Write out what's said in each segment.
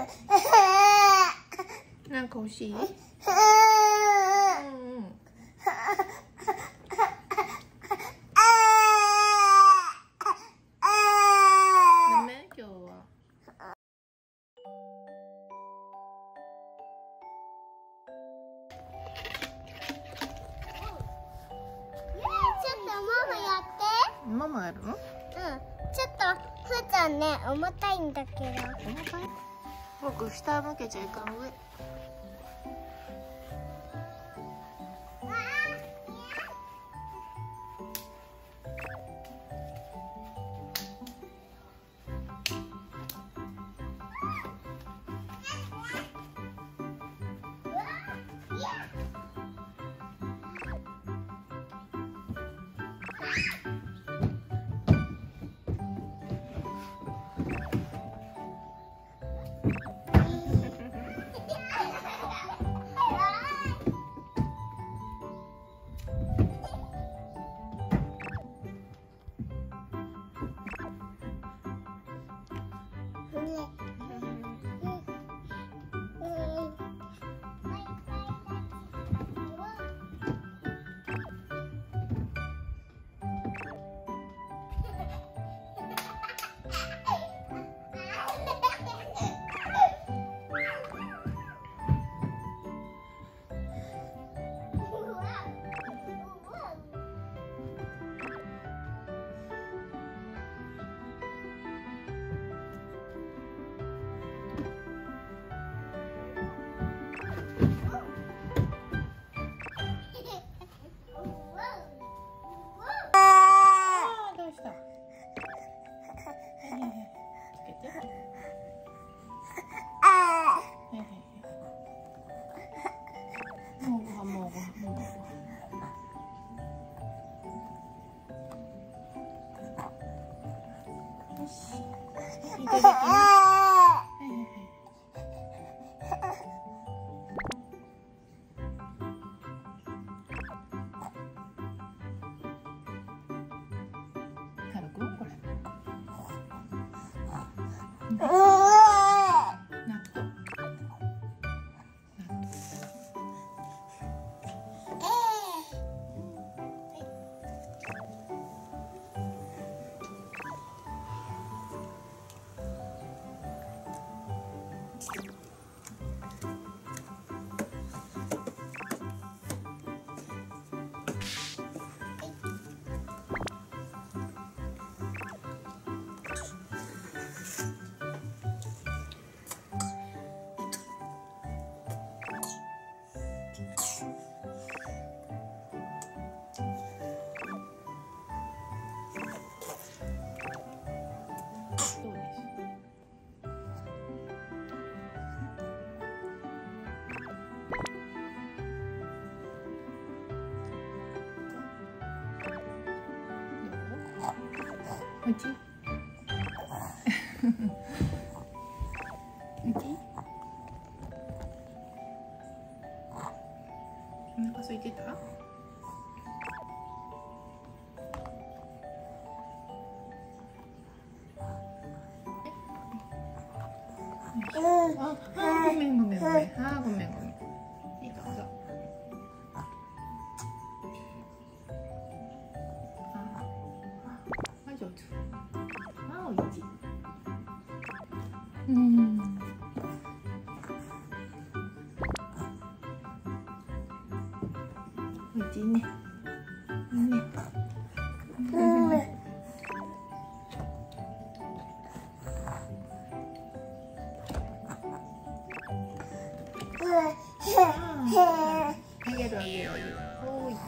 なんか欲しい？うんうん。ダメ？今日は。ママやるの？うん。ちょっとふーちゃんね、重たいんだけど。 重たい？僕下向けちゃいかん。上。いただきます。軽くこれ。納豆。おいしい？おいしい？お腹空いてた？ごめんごめんごめん。ごめんごめん。いいどうぞ。上手。おいしい。おいしいね。あげるあげる。おい。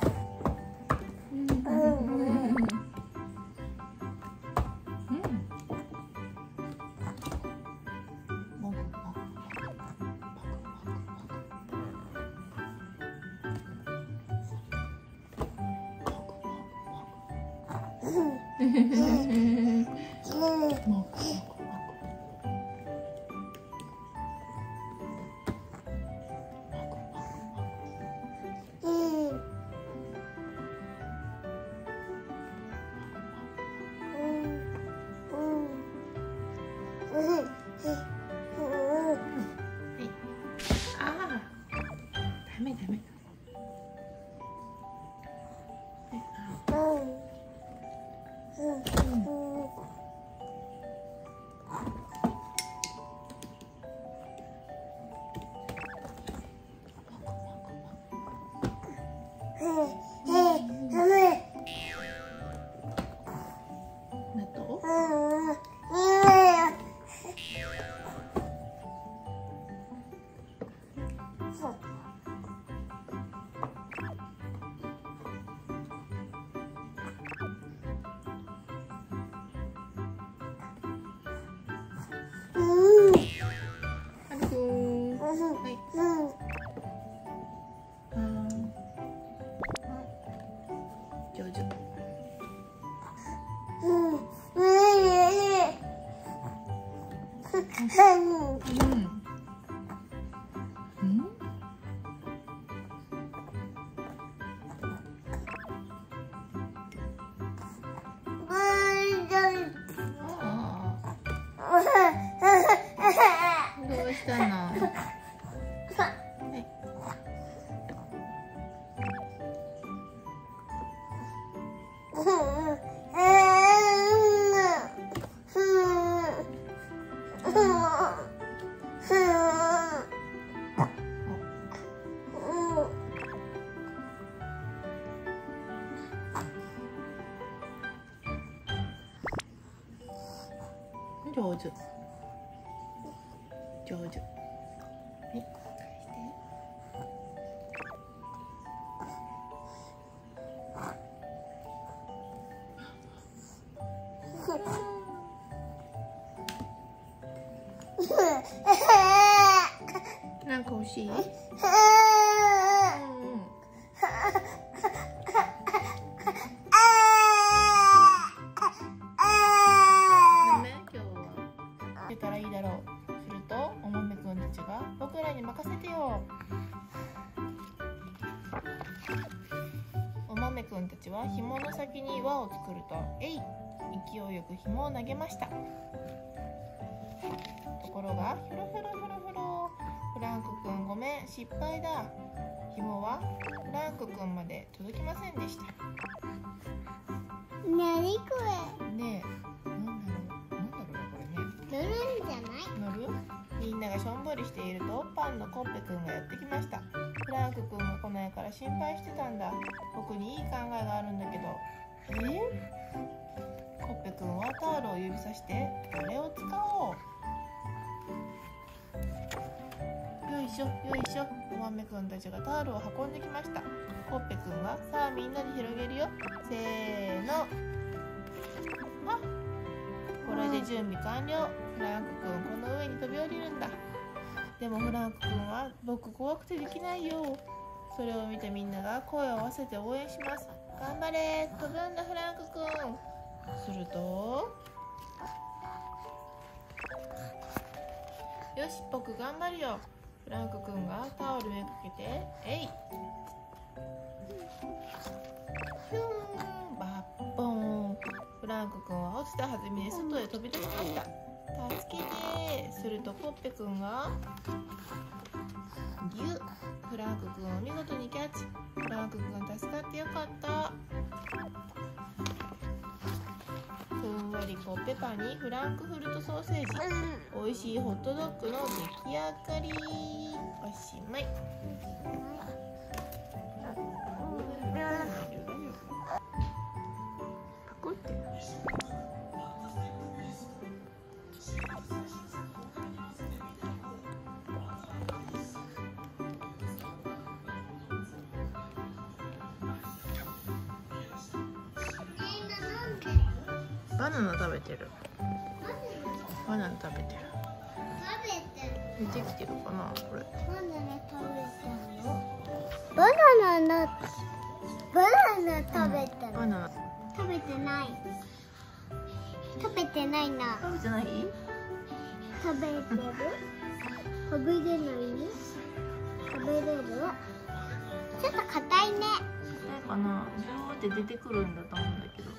うしたの？はい。上手。上手。はい。なんか欲しい？たらいいだろう。するとお豆くんたちが僕らに任せてよ。お豆くんたちは紐の先に輪を作ると勢いよく紐を投げました。ところがひょろひょろひょろひょろ、フランクくんごめん、失敗だ。紐はフランクくんまで届きませんでした。 なにこれ？ ねえ、 乗るんじゃない？ 乗る？みんながしょんぼりしているとパンのコッペくんがやってきました。フランクくんが来ないから心配してたんだ。僕にいい考えがあるんだけど。コッペくんはタオルを指さしてこれを使おう。よいしょよいしょ。お豆くんたちがタオルを運んできました。コッペくんがさあみんなで広げるよ。せーの。あ、これで準備完了。フランクくんこの上に飛び降りるんだ。でもフランクくんは僕怖くてできないよ。それを見てみんなが声を合わせて応援します。頑張れ、飛ぶんだフランクくん。すると、よし僕頑張るよ。フランクくんがタオルめかけてヒューンバッボーン。フランクくんは落ちた弾みで外へ飛び出しました。助けて。するとコッペくんがギュッ。フランクくんを見事にキャッチ。フランクくん助かってよかった。ふんわりコッペパンにフランクフルトソーセージ、おいしいホットドッグの出来上がり。おしまい。パクって。バナナ食べてる。バナナ食べてる。出てきてるかなこれ。 バナナ食べてる。 バナナ食べてない。食べてないな。 食べてない？ 食べてる？食べれないね。食べれる？ちょっと硬いね。 硬いかな。ジューって出てくるんだと思うんだけど。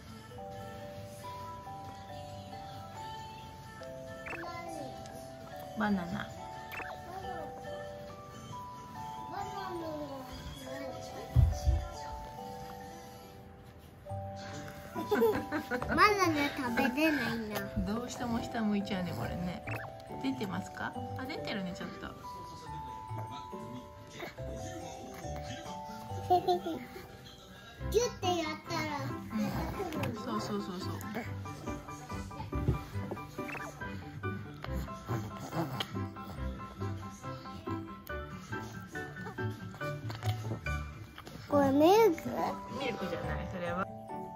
バナナ。 バナナ食べれないな。 どうしても下向いちゃうねこれね。出てますか？あ、出てるねちょっと。 ギュッてやったら出てくる。 そうそうそうそう。 これミルク？ ミルクじゃないそれは。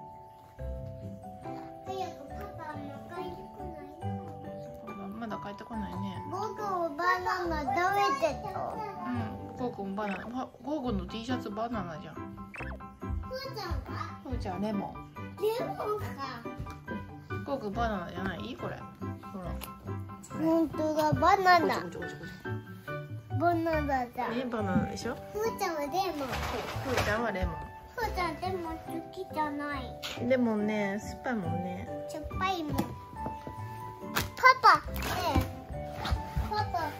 早くパパも帰ってこないの？ まだ帰ってこないね。 ゴーゴーバナナ食べてた。 うん。ゴーゴンバナナ。ゴーゴンの T シャツバナナじゃん。 ふーちゃんは？ ふーちゃんレモン。 レモンか。 ゴーゴンバナナじゃない？これ。ほら。 本当だ、バナナ。 ごちゃごちゃごちゃごちゃ。 バナナだ。 バナナでしょ。 ふーちゃんはレモン。 ふーちゃんはレモふーちゃんレモン好きじゃない。 ン。レモンね、酸っぱいもんね。 しょっぱいもん。パパ、ねえ。パパ、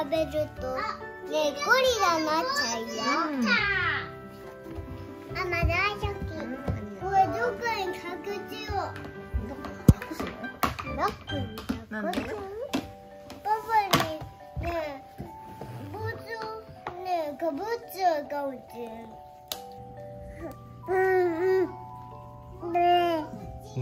食べるとね、ゴリラになっちゃうよ。あ、まだちょっと。これどこに隠しよう。 隠すの？ どこになんで？ 隠す？パパにね、ボーツをね、かぶっちゃうかもしれない。ねえ。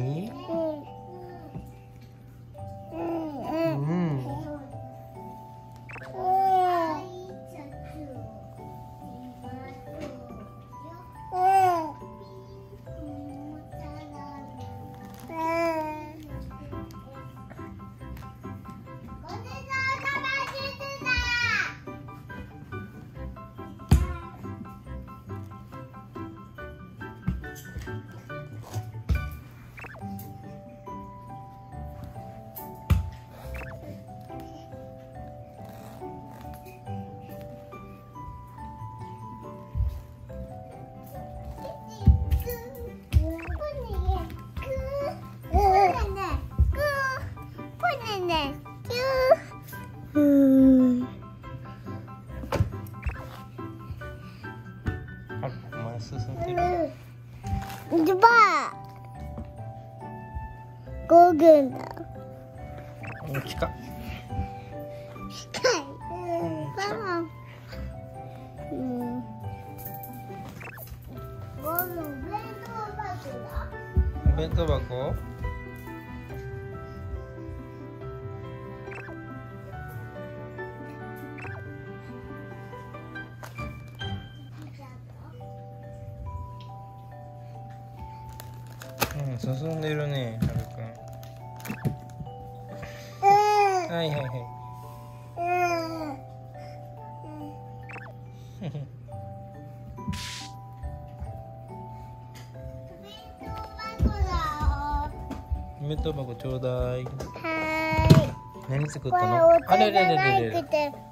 進んでる。 ゴーグルだ。 近っ。 近い。 お弁当箱？進んでるね、はるくん。はいはいはい。お弁当箱ちょうだい。 はーい。 何作っこれたの？ 大人じゃなくて